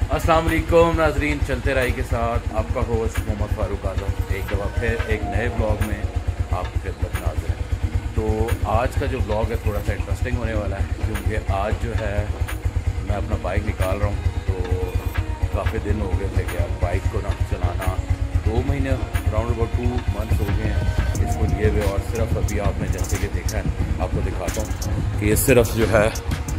अस्सलाम वालेकुम नाजरीन, चलते राही के साथ आपका होस्ट मोहम्मद फ़ारूक आज़म एक दफ़ा फिर एक नए ब्लॉग में आपकी खिदमत में हाज़िर है। तो आज का जो ब्लॉग है थोड़ा सा इंटरेस्टिंग होने वाला है, क्योंकि आज जो है मैं अपना बाइक निकाल रहा हूँ। तो काफ़ी दिन हो गए थे कि यार बाइक को ना चलाना, 2 महीने अराउंड अबाउट 2 मंथ्स हो गए हैं इसको लिए हुए। और सिर्फ अभी आपने जैसे कि देखा है, आपको दिखाता हूँ कि ये सिर्फ जो है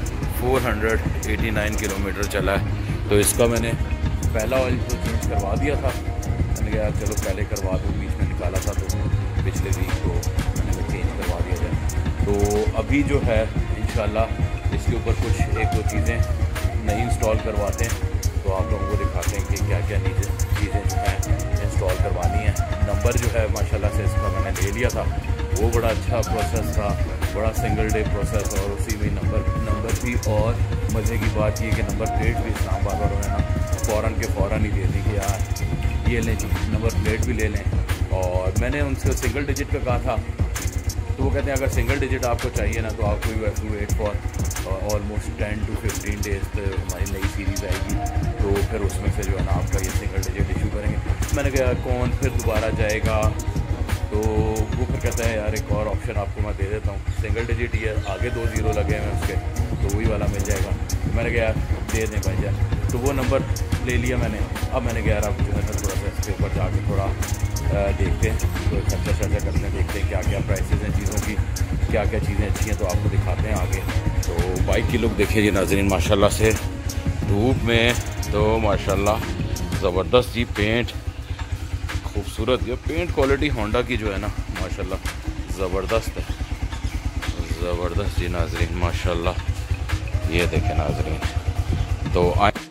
489 किलोमीटर चला है। तो इसका मैंने पहला ऑयल तो चेंज करवा दिया था। मैंने कहा चलो पहले करवा दूँ, बीच में निकाला था तो पिछले वीक, तो मैंने कहा चेंज करवा दिया जाए। तो अभी जो है इंशाल्लाह इसके ऊपर कुछ 1-2 चीज़ें नई इंस्टॉल करवाते हैं, तो आप लोगों को दिखाते हैं कि क्या क्या चीज़ें जो हैं इंस्टॉल करवानी है। नंबर जो है माशाल्लाह से इसका मैंने ले लिया था, वो बड़ा अच्छा प्रोसेस था, बड़ा सिंगल डे प्रोसेस, और उसी में नंबर भी। और मज़े की बात ये कि नंबर प्लेट भी इस्लामाबाद वालों ने ना फ़ौरन ही दे दी कि यार ये लें जी, नंबर प्लेट भी ले लें। और मैंने उनसे सिंगल डिजिट का कहा था, तो वो कहते हैं अगर सिंगल डिजिट आपको चाहिए ना तो आपको you have to wait for almost 10 to 15 days हमारी नई सीरीज़ आएगी, तो फिर उसमें से जो है ना आपका ये सिंगल डिजिट इशू करेंगे। मैंने कहा कौन फिर दोबारा जाएगा, तो वो फिर कहता है यार एक और ऑप्शन आपको मैं दे देता हूँ, सिंगल डिजिट ही है, आगे 2 ज़ीरो लगे हैं उसके, तो वही वाला मिल जाएगा। तो मैंने कहा यार दे दें भाई जान, तो वो नंबर ले लिया मैंने। अब मैंने कहा यार अब जो है ना थोड़ा सा इसके ऊपर जाके थोड़ा देखते हैं, तो चर्चा करते हैं, देखते हैं क्या क्या प्राइसेस हैं चीज़ों की, क्या क्या चीज़ें अच्छी हैं, तो आपको दिखाते हैं आगे। तो बाइक की लुक देखिए जी नाज़रीन, माशाल्लाह से धूप में तो माशाल्लाह ज़बरदस्त जी पेंट, खूबसूरत। ये पेंट क्वालिटी होंडा की जो है ना माशाल्लाह ज़बरदस्त है, ज़बरदस्त जी नाजरीन माशाल्लाह। ये देखें नाजरीन, तो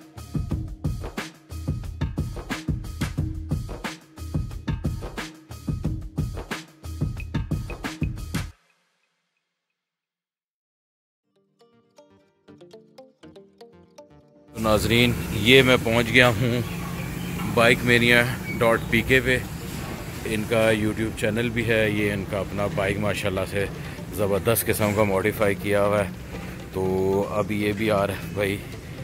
नाजरीन ये मैं पहुंच गया हूँ BikeMania.pk पे। इनका YouTube चैनल भी है, ये इनका अपना बाइक माशाल्लाह से ज़बरदस्त किस्म का मॉडिफाई किया हुआ है। तो अभी ये भी आ रहा है भाई,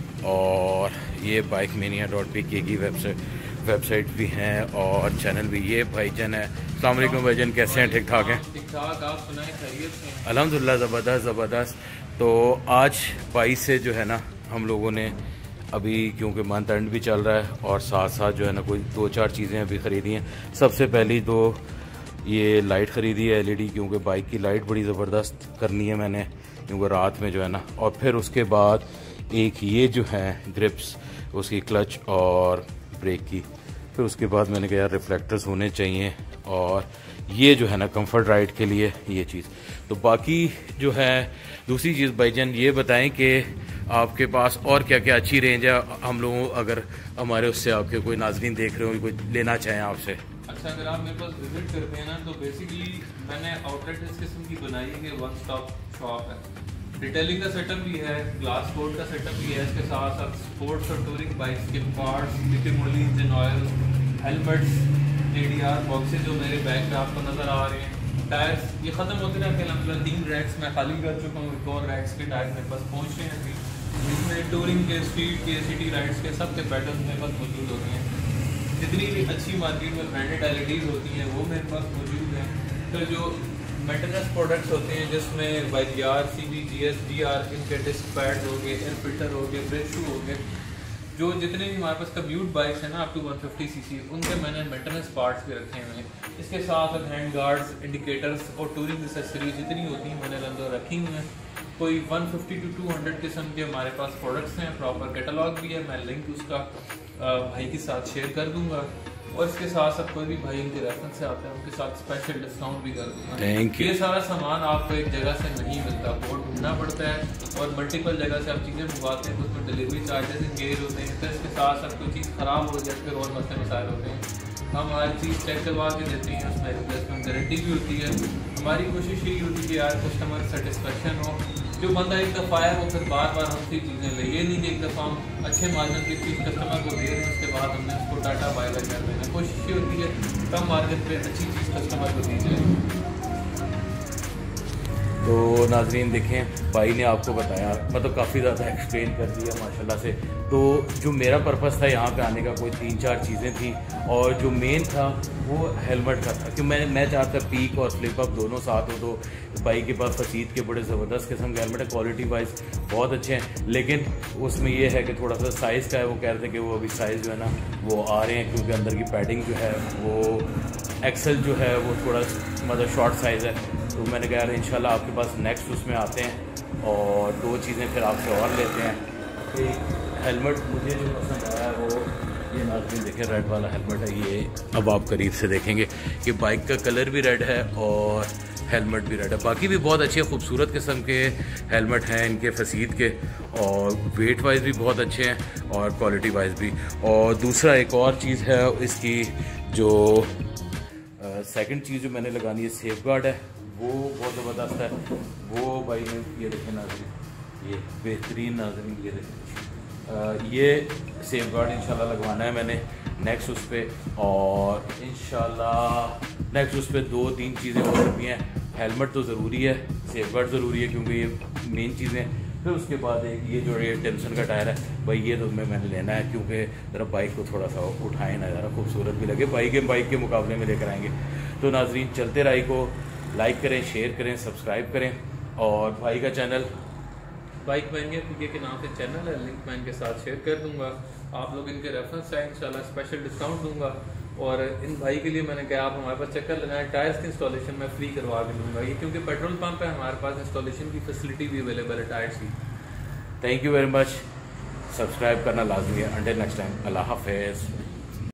और ये BikeMania.pk की वेबसाइट भी हैं और चैनल भी। ये भाईजान है, अस्सलाम वालेकुम भाईजान, कैसे हैं? ठीक ठाक हैं? ठीक ठाक, आप सुनाएं, खैरियत से? अल्हम्दुलिल्लाह ज़बरदस्त। तो आज 22 से जो है ना हम लोगों ने अभी, क्योंकि मंथ एंड भी चल रहा है और साथ साथ जो है ना कोई 2-4 चीज़ें अभी ख़रीदी हैं। सबसे पहली तो ये लाइट ख़रीदी है LED, क्योंकि बाइक की लाइट बड़ी ज़बरदस्त करनी है मैंने, क्योंकि रात में जो है ना। और फिर उसके बाद एक ये जो है ग्रिप्स, उसकी क्लच और ब्रेक की। फिर उसके बाद मैंने कहा यार रिफ्लेक्टर्स होने चाहिए, और ये जो है ना कंफर्ट राइड के लिए ये चीज़। तो बाकी जो है दूसरी चीज़ भाईजान ये बताएं कि आपके पास और क्या क्या अच्छी रेंज है, हम लोगों अगर हमारे उससे आपके कोई नाजरीन देख रहे हो, कोई लेना चाहें आपसे। अच्छा, अगर आप मेरे पास विजिट करते हैं ना, तो बेसिकली मैंने आउटलेट इस किस्म की बनाई है कि वन स्टॉप शॉप है। डिटेलिंग का सेटअप भी है, ग्लास कोड का सेटअप भी है, इसके साथ साथ स्पोर्ट्स और टूरिंग बाइक्स के parts, lithium engine oil, helmets, ADR boxes जो मेरे बैग पे आपको नज़र आ रहे हैं। टायर्स ये ख़त्म होते हैं कि अलहमदिल्ला 3 रैक्स मैं खाली कर चुका हूँ, एक और रैक्स के टायर मेरे पास पहुँच रहे हैं अभी, जिसमें टूरिंग के, स्ट्रीट के, सिटी राइड्स के सब के पैटर्न मेरे पास मौजूद होते हैं। जितनी भी अच्छी मार्केट में ब्रांडेड LEDs होती हैं वो मेरे पास मौजूद हैं। तो जो मेंटेनेंस प्रोडक्ट्स होते हैं जिसमें YGR, CB, GS, DR, इनके डिस्क पैड हो गए, एयर फिल्टर हो गए, ब्रेक शू हो गए, जो जितने भी हमारे पास कम्यूट बाइक्स हैं ना अप टू 150 cc, उनके मैंने मेंटेनेंस पार्ट्स भी रखे हुए हैं। इसके साथ हैंड गार्ड्स, इंडिकेटर्स और टूरिंग एक्सेसरीज जितनी होती हैं मैंने अंदर रखी हुई हैं। कोई 150 to 200 किस्म के हमारे पास प्रोडक्ट्स हैं, प्रॉपर कैटलॉग भी है, मैं लिंक उसका भाई के साथ शेयर कर दूंगा। और इसके साथ साथ कोई भी भाई इनके रेफरेंस से आते हैं उनके साथ स्पेशल डिस्काउंट भी कर दूंगा। Thank you. ये सारा सामान आपको एक जगह से नहीं मिलता, बहुत ढूंढना पड़ता है, और मल्टीपल जगह से आप चीज़ें मंगवाते हैं तो उसमें डिलीवरी चार्जेस इंगेज होते हैं। तो इसके साथ साथ कोई चीज़ ख़राब हो जाए फिर और मसले मसाइल होते हैं। हम हर चीज़ चेक करवा के देते हैं, उसमें रिप्लेसमेंट गारंटी भी होती है। हमारी कोशिश यही होती है कि यार कस्टमर सेटिस्फेक्शन हो, जो बंदा एक दफ़ा आया वो फिर बार बार हमसे चीज़ें ले। ये नहीं कि एक दफ़ा हम अच्छे मार्जिन की चीज़ कस्टमर को दे रहे हैं उसके बाद हमने उसको डाटा बाय बाय कर देना। कोशिश ये होती है कम मार्जिन पे अच्छी चीज़ कस्टमर को दी जाए। तो नाजरीन देखें, भाई ने आपको बताया, मतलब काफ़ी ज़्यादा एक्सप्लेन कर दिया माशाल्लाह से। तो जो मेरा पर्पस था यहाँ पे आने का, कोई 3-4 चीज़ें थी, और जो मेन था वो हेलमेट का था कि मैं चाहता पीक और फ्लिप अप दोनों साथ हो। तो भाई के पास फसीद के बड़े ज़बरदस्त किस्म के हेलमेट है, क्वालिटी वाइज बहुत अच्छे हैं, लेकिन उसमें ये है कि थोड़ा सा साइज़ का है। वो कह रहे थे कि वो अभी साइज़ जो है ना वो आ रहे हैं, क्योंकि अंदर की पैडिंग जो है वो एक्सेल जो है वो थोड़ा मतलब शॉर्ट साइज़ है। तो मैंने कहा यार इंशाल्लाह आपके पास नेक्स्ट उसमें आते हैं और 2 चीज़ें फिर आपसे और लेते हैं। एक हेलमेट मुझे जो पसंद आया है वो ये नाज़रीन देखें, रेड वाला हेलमेट है ये। अब आप करीब से देखेंगे कि बाइक का कलर भी रेड है और हेलमेट भी रेड है। बाकी भी बहुत अच्छे खूबसूरत किस्म के हेलमेट हैं इनके फसीद के, और वेट वाइज भी बहुत अच्छे हैं और क्वालिटी वाइज भी। और दूसरा एक और चीज़ है इसकी, जो सेकंड चीज़ जो मैंने लगानी है सेफ गार्ड है, वो बहुत ज़बरदस्त है। वो भाई ने ये देखें नाज़रीन, ये बेहतरीन नाज़रीन ये देखें, ये सेफ गार्ड इंशाल्लाह लगवाना है मैंने नेक्स्ट उस पर। और इंशाल्लाह नेक्स्ट उस पर 2-3 चीज़ें हो सकती हैं। हेलमेट तो ज़रूरी है, सेफ गार्ड ज़रूरी है, क्योंकि ये मेन चीज़ें। फिर उसके बाद एक ये जो ये टेंशन का टायर है भाई, ये तो मैंने लेना है, क्योंकि ज़रा बाइक को थोड़ा सा उठाएं ना, ज़रा खूबसूरत भी लगे, बाइक के मुकाबले में लेकर आएंगे। तो नाजरीन चलते राही को लाइक करें, शेयर करें, सब्सक्राइब करें, और भाई का चैनल बाइक महंगे पीके के नाम से चैनल है, लिंक मैं इनके साथ शेयर कर दूंगा। आप लोग इनके रेफरेंस से इंशाल्लाह स्पेशल डिस्काउंट दूंगा। और इन भाई के लिए मैंने कहा आप हमारे पास चक्कर लगाएं, टायर्स की इंस्टॉलेशन मैं फ्री करवा के दूंगा। ये क्योंकि पेट्रोल पंप है, हमारे पास इंस्टॉलेशन की फैसिलिटी भी अवेलेबल है टायर्स की। Thank you very much. Subscribe करना लाजमी है। अंटिल नेक्स्ट टाइम, अल्लाह हाफिज़।